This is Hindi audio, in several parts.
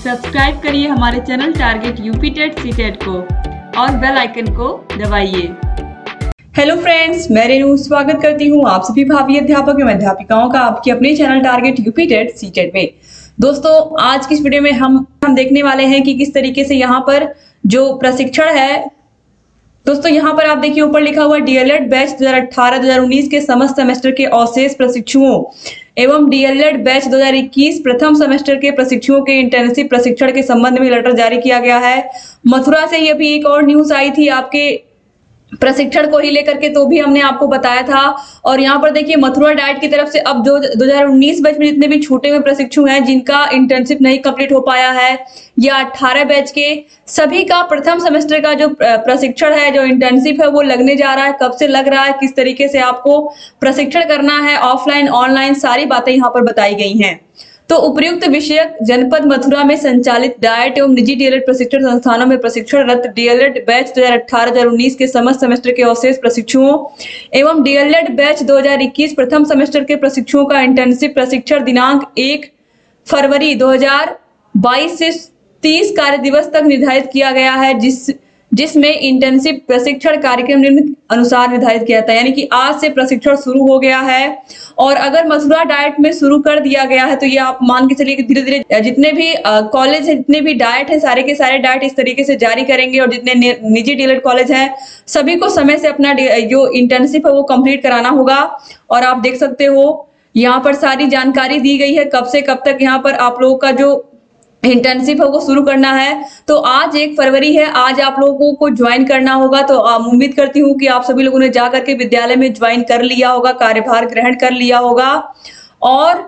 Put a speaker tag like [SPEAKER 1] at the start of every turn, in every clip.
[SPEAKER 1] सब्सक्राइब करिए हमारे channel target UP TET CTET को और बेल आइकन को दबाइए।
[SPEAKER 2] हेलो फ्रेंड्स, मैं रेनू स्वागत करती हूँ आप सभी भावी अध्यापक एवं अध्यापिकाओं का आपके अपने channel target UP TET CTET में। दोस्तों, आज की इस वीडियो में हम देखने वाले हैं कि किस तरीके से यहाँ पर जो प्रशिक्षण है। दोस्तों, यहाँ पर आप देखिए ऊपर लिखा हुआ डीएलएड बैच 2018-2019 के समस्त सेमेस्टर के अवशेष प्रशिक्षुओं एवं डीएलएड बैच 2021 प्रथम सेमेस्टर के प्रशिक्षुओं के इंटर्नशिप प्रशिक्षण के संबंध में लेटर जारी किया गया है। मथुरा से ही अभी एक और न्यूज आई थी आपके प्रशिक्षण को ही लेकर के, तो भी हमने आपको बताया था। और यहाँ पर देखिए मथुरा डाइट की तरफ से अब जो 2019 बैच में जितने भी छूटे हुए प्रशिक्षु हैं जिनका इंटर्नशिप नहीं कंप्लीट हो पाया है, या 18 बैच के सभी का प्रथम सेमेस्टर का जो प्रशिक्षण है, जो इंटर्नशिप है, वो लगने जा रहा है। कब से लग रहा है, किस तरीके से आपको प्रशिक्षण करना है, ऑफलाइन ऑनलाइन सारी बातें यहाँ पर बताई गई हैं। तो उपयुक्त विषयक जनपद मथुरा में संचालित डाइट एवं निजी डीएलएड प्रशिक्षण संस्थानों में प्रशिक्षणरत डीएलएड बैच 2018-2019 के समस्त सेमेस्टर के अवशेष प्रशिक्षुओं एवं डीएलएड बैच 2021 प्रथम सेमेस्टर के प्रशिक्षुओं का इंटर्नशिप प्रशिक्षण दिनांक 1 फरवरी 2022 से 30 कार्य दिवस तक निर्धारित किया गया है, जिसमें इंटर्नशिप प्रशिक्षण कार्यक्रम निम्न अनुसार निर्धारित किया था। यानी कि आज से प्रशिक्षण शुरू हो गया है। और अगर मथुरा डाइट में शुरू कर दिया गया है तो ये आप मान के चलिए कि धीरे धीरे जितने भी कॉलेज है, जितने भी डाइट है, सारे के सारे डाइट इस तरीके से जारी करेंगे। और जितने निजी डीएलएड कॉलेज हैं सभी को समय से अपना जो इंटर्नशिप है वो कंप्लीट कराना होगा। और आप देख सकते हो यहाँ पर सारी जानकारी दी गई है, कब से कब तक यहाँ पर आप लोगों का जो इंटर्नशिप है वो शुरू करना है। तो आज 1 फरवरी है, आज आप लोगों को ज्वाइन करना होगा। तो उम्मीद करती हूँ कि आप सभी लोगों ने जा करके विद्यालय में ज्वाइन कर लिया होगा, कार्यभार ग्रहण कर लिया होगा। और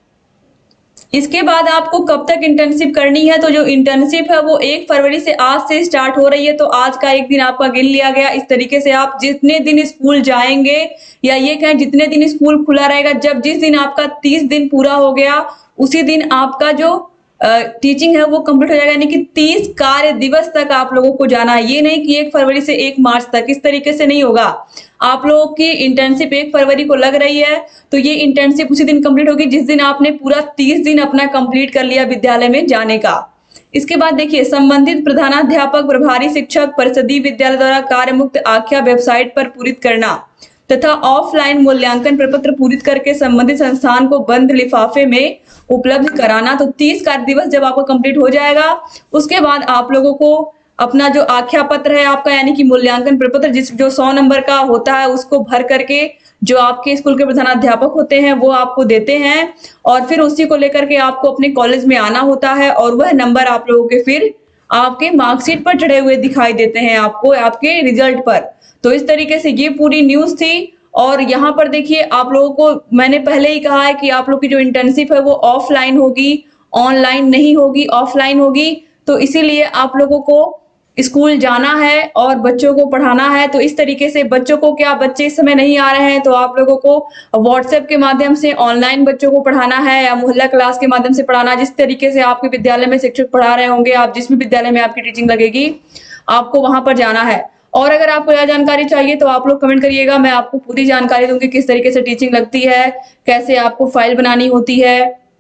[SPEAKER 2] इसके बाद आपको कब तक इंटर्नशिप करनी है, तो जो इंटर्नशिप है वो 1 फरवरी से आज से स्टार्ट हो रही है। तो आज का एक दिन आपका गिन लिया गया। इस तरीके से आप जितने दिन स्कूल जाएंगे, या ये कहें जितने दिन स्कूल खुला रहेगा, जिस दिन आपका 30 दिन पूरा हो गया उसी दिन आपका जो टीचिंग है वो कंप्लीट हो जाएगा। यानी कि 30 कार्य दिवस तक आप लोगों को जाना है। ये नहीं कि 1 फरवरी से 1 मार्च तक, इस तरीके से नहीं होगा। आप लोगों की इंटर्नशिप 1 फरवरी को लग रही है तो ये इंटर्नशिप उसी दिन कंप्लीट होगी जिस दिन आपने पूरा 30 दिन अपना कंप्लीट कर लिया विद्यालय में जाने का। इसके बाद देखिए संबंधित प्रधानाध्यापक, प्रभारी शिक्षक परिषदीय विद्यालय द्वारा कार्य मुक्त आख्या वेबसाइट पर पूरित करना तथा ऑफलाइन मूल्यांकन प्रपत्र पूरित करके संबंधित संस्थान को बंद लिफाफे में उपलब्ध कराना। तो 30 कार्य दिवस जब आपका कंप्लीट हो जाएगा उसके बाद आप लोगों को अपना जो आख्या पत्र है आपका, यानी कि मूल्यांकन प्रपत्र जो 100 नंबर का होता है, उसको भर करके जो आपके स्कूल के प्रधानाध्यापक होते हैं वो आपको देते हैं। और फिर उसी को लेकर के आपको अपने कॉलेज में आना होता है और वह नंबर आप लोगों के फिर आपके मार्कशीट पर चढ़े हुए दिखाई देते हैं आपको आपके रिजल्ट पर। तो इस तरीके से ये पूरी न्यूज थी। और यहाँ पर देखिए आप लोगों को मैंने पहले ही कहा है कि आप लोग की जो इंटर्नशिप है वो ऑफलाइन होगी, ऑनलाइन नहीं होगी, ऑफलाइन होगी। तो इसीलिए आप लोगों को स्कूल जाना है और बच्चों को पढ़ाना है। तो इस तरीके से बच्चों को, क्या बच्चे इस समय नहीं आ रहे हैं तो आप लोगों को व्हाट्सएप के माध्यम से ऑनलाइन बच्चों को पढ़ाना है, या मोहल्ला क्लास के माध्यम से पढ़ाना। जिस तरीके से आपके विद्यालय में शिक्षक पढ़ा रहे होंगे, आप जिस भी विद्यालय में आपकी टीचिंग लगेगी आपको वहां पर जाना है। और अगर आपको यह जानकारी चाहिए तो आप लोग कमेंट करिएगा, मैं आपको पूरी जानकारी दूंगी किस तरीके से टीचिंग लगती है, कैसे आपको फाइल बनानी होती है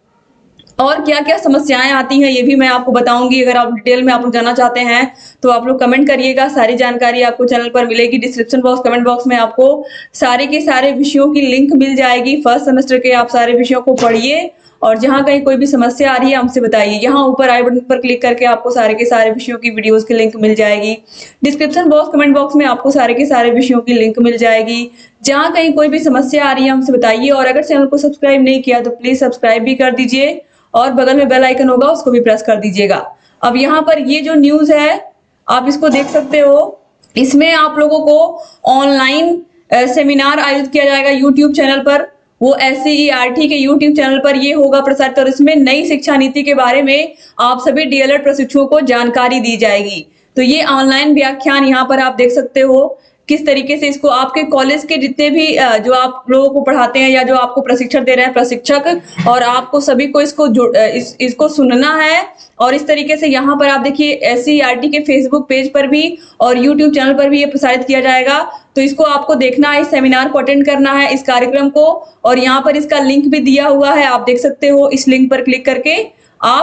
[SPEAKER 2] और क्या क्या समस्याएं आती हैं ये भी मैं आपको बताऊंगी। अगर आप डिटेल में आप लोग जानना चाहते हैं तो आप लोग कमेंट करिएगा। सारी जानकारी आपको चैनल पर मिलेगी। डिस्क्रिप्शन बॉक्स, कमेंट बॉक्स में आपको सारे के सारे विषयों की लिंक मिल जाएगी। फर्स्ट सेमेस्टर के आप सारे विषयों को पढ़िए और जहां कहीं कोई भी समस्या आ रही है हमसे बताइए। यहाँ ऊपर आई बटन पर क्लिक करके आपको सारे के सारे विषयों की वीडियोस की लिंक मिल जाएगी। डिस्क्रिप्शन बॉक्स, कमेंट बॉक्स में आपको सारे के सारे विषयों की लिंक मिल जाएगी। जहां कहीं कोई भी समस्या आ रही है हमसे बताइए। और अगर चैनल को सब्सक्राइब नहीं किया तो प्लीज सब्सक्राइब भी कर दीजिए और बगल में बेल आइकन होगा उसको भी प्रेस कर दीजिएगा। अब यहाँ पर ये जो न्यूज है आप इसको देख सकते हो। इसमें आप लोगों को ऑनलाइन सेमिनार आयोजित किया जाएगा यूट्यूब चैनल पर। वो SCERT के यूट्यूब चैनल पर ये होगा प्रसारित। और इसमें नई शिक्षा नीति के बारे में आप सभी डीएलएड प्रशिक्षुओं को जानकारी दी जाएगी। तो ये ऑनलाइन व्याख्यान यहाँ पर आप देख सकते हो किस तरीके से इसको आपके कॉलेज के जितने भी जो आप लोगों को पढ़ाते हैं या जो आपको प्रशिक्षण दे रहे हैं प्रशिक्षक, और आपको सभी को इसको सुनना है। और इस तरीके से यहाँ पर आप देखिए SCERT के फेसबुक पेज पर भी और यूट्यूब चैनल पर भी ये प्रसारित किया जाएगा। तो इसको आपको देखना है, इस सेमिनार को अटेंड करना है, इस कार्यक्रम को। और यहाँ पर इसका लिंक भी दिया हुआ है, आप देख सकते हो। इस लिंक पर क्लिक करके आप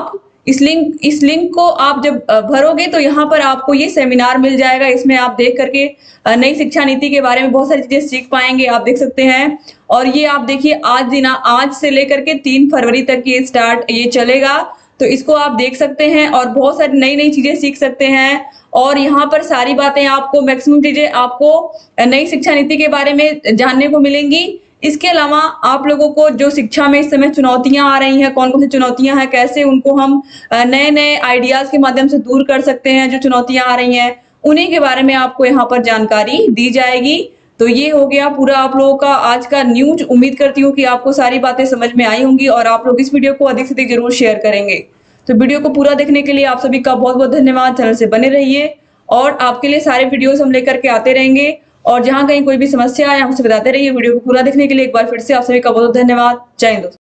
[SPEAKER 2] इस लिंक को आप जब भरोगे तो यहाँ पर आपको ये सेमिनार मिल जाएगा। इसमें आप देख करके नई शिक्षा नीति के बारे में बहुत सारी चीजें सीख पाएंगे, आप देख सकते हैं। और ये आप देखिए आज से लेकर के 3 फरवरी तक ये चलेगा, तो इसको आप देख सकते हैं और बहुत सारी नई नई चीजें सीख सकते हैं। और यहाँ पर सारी बातें आपको, मैक्सिमम चीजें आपको नई शिक्षा नीति के बारे में जानने को मिलेंगी। इसके अलावा आप लोगों को जो शिक्षा में इस समय चुनौतियां आ रही हैं, कौन कौन सी चुनौतियां हैं, कैसे उनको हम नए नए आइडियाज के माध्यम से दूर कर सकते हैं, जो चुनौतियां आ रही हैं उन्हीं के बारे में आपको यहाँ पर जानकारी दी जाएगी। तो ये हो गया पूरा आप लोगों का आज का न्यूज। उम्मीद करती हूँ कि आपको सारी बातें समझ में आई होंगी और आप लोग इस वीडियो को अधिक से अधिक जरूर शेयर करेंगे। तो वीडियो को पूरा देखने के लिए आप सभी का बहुत बहुत धन्यवाद। चैनल से बने रहिए और आपके लिए सारे वीडियोस हम लेकर के आते रहेंगे। और जहां कहीं कोई भी समस्या है हमसे बताते रहिए। वीडियो को पूरा देखने के लिए एक बार फिर से आप सभी का बहुत धन्यवाद। जय हिंद।